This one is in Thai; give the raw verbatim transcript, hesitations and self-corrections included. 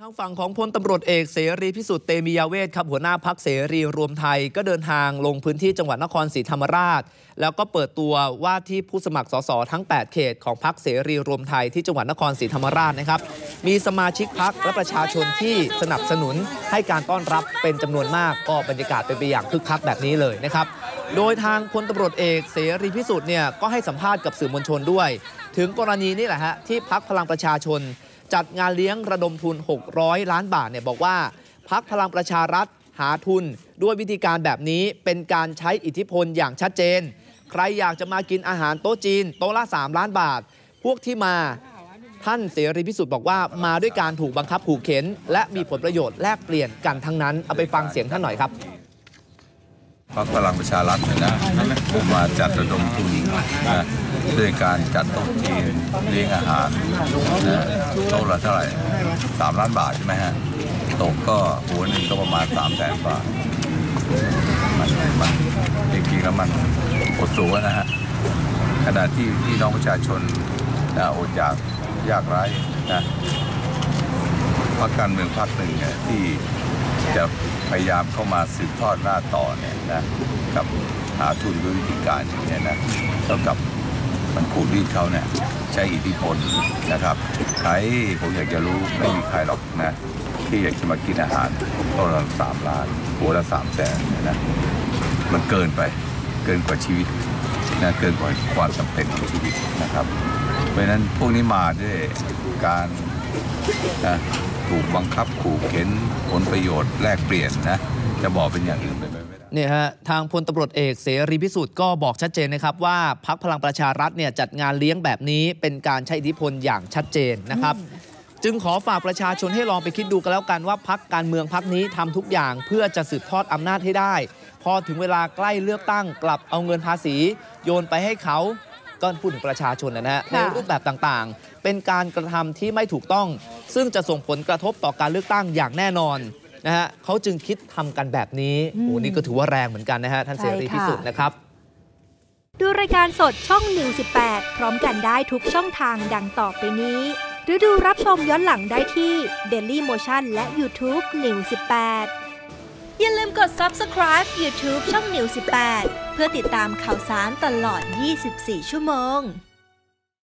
ทางฝั่งของพลตำรวจเอกเสรีพิสุทธิ์เตมียเวทครับหัวหน้าพรรคเสรีรวมไทยก็เดินทางลงพื้นที่จังหวัดนครศรีธรรมราชแล้วก็เปิดตัวว่าที่ผู้สมัครสสทั้งแปดเขตของพรรคเสรีรวมไทยที่จังหวัดนครศรีธรรมราชนะครับมีสมาชิกพรรคและประชาชนที่สนับสนุนให้การต้อนรับเป็นจำนวนมากก็บรรยากาศเป็นไปอย่างคึกคักแบบนี้เลยนะครับโดยทางพลตำรวจเอกเสรีพิสุทธิ์เนี่ยก็ให้สัมภาษณ์กับสื่อมวลชนด้วยถึงกรณีนี้แหละฮะที่พรรคพลังประชาชนจัดงานเลี้ยงระดมทุนหกร้อยล้านบาทเนี่ยบอกว่าพรรคพลังประชารัฐหาทุนด้วยวิธีการแบบนี้เป็นการใช้อิทธิพลอย่างชัดเจนใครอยากจะมากินอาหารโต๊ะจีนโต๊ะละสามล้านบาทพวกที่มาท่านเสรีพิสุทธิ์บอกว่ามาด้วยการถูกบังคับขู่เข็นและมีผลประโยชน์แลกเปลี่ยนกันทั้งนั้นเอาไปฟังเสียงท่านหน่อยครับพรรคพลังประชารัฐเนี่ยนะผมมาจัดระดมทุนนะด้วยการจัดโต๊ะจีนเลี้ยงอาหารนะโต๊ะละเท่าไหร่สามล้านบาทใช่ไหมฮะโต๊ะก็หัวหนึ่งก็ประมาณสามแสนบาทมันมันจริงๆแล้วมันอดสูงนะฮะขณะที่พี่น้องประชาชนนะอดอยากยากไร้นะพรรคการเมืองพรรคหนึ่งเนี่ยที่จะพยายามเข้ามาสืบทอดหน้าต่อเนี่ยนะกับหาทุนด้วยวิธีการอย่างนี้นะเท่ากับมันขูดรีดเขาเนี่ยใช้อิทธิพลนะครับใครผมอยากจะรู้ไม่มีใครหรอกนะที่อยากจะมากินอาหารต้นละสามล้านหัวละสามแสนนะมันเกินไปเกินกว่าชีวิตนะเกินกว่าความจำเป็นของชีวิตนะครับเพราะฉะนั้นพวกนี้มาด้วยการนะถูกบังคับขู่เข็นผลประโยชน์แลกเปลี่ยนนะจะบอกเป็นอย่างอื่นไปไม่ได้เนี่ยฮะทางพลตำรวจเอกเสรีพิสุทธิ์ก็บอกชัดเจนนะครับว่าพรรคพลังประชารัฐเนี่ยจัดงานเลี้ยงแบบนี้เป็นการใช้อิทธิพลอย่างชัดเจนนะครับจึงขอฝากประชาชนให้ลองไปคิดดูกันแล้วกันว่าพรรคการเมืองพรรคนี้ทำทุกอย่างเพื่อจะสืบทอดอำนาจให้ได้พอถึงเวลาใกล้เลือกตั้งกลับเอาเงินภาษีโยนไปให้เขาก็พูดถึงประชาชนนะฮะในรูปแบบต่างๆเป็นการกระทำที่ไม่ถูกต้องซึ่งจะส่งผลกระทบต่อการเลือกตั้งอย่างแน่นอนนะฮะเขาจึงคิดทำกันแบบนี้โอ้นี่ก็ถือว่าแรงเหมือนกันนะฮะท่านเสรีพิสุทธิ์นะครับดูรายการสดช่องนิวสิบแปดพร้อมกันได้ทุกช่องทางดังต่อไปนี้หรือดูรับชมย้อนหลังได้ที่ Daily Motion และ YouTube นิวสิบแปดอย่าลืมกด ซับสไครบ์ YouTube ช่องนิวสิบแปดเพื่อติดตามข่าวสารตลอดยี่สิบสี่ชั่วโมง